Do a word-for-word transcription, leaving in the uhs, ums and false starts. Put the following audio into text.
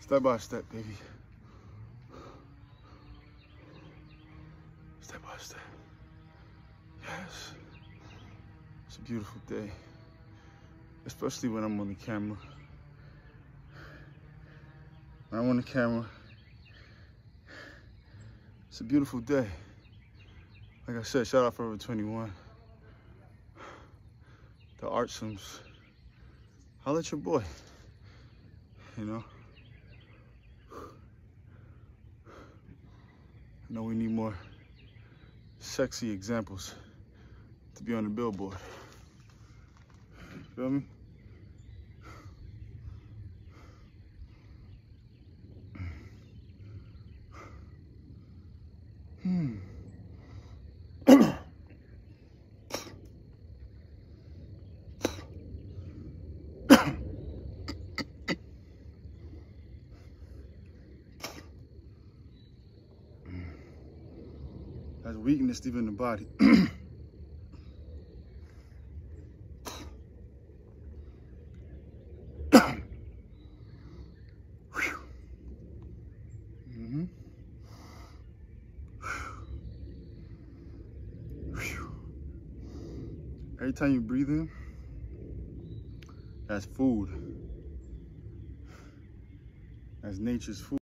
Step by step, baby. Step by step. Yes. It's a beautiful day. Especially when I'm on the camera. When I'm on the camera, it's a beautiful day. Like I said, shout out Forever twenty-one. The 𝗏𝗏𝗡𝗆. Holla at your boy. You know? I know we need more sexy examples to be on the billboard. Feel me? Hmm. That's weakness deep in the body. Mm-hmm. Every time you breathe in, that's food. That's nature's food.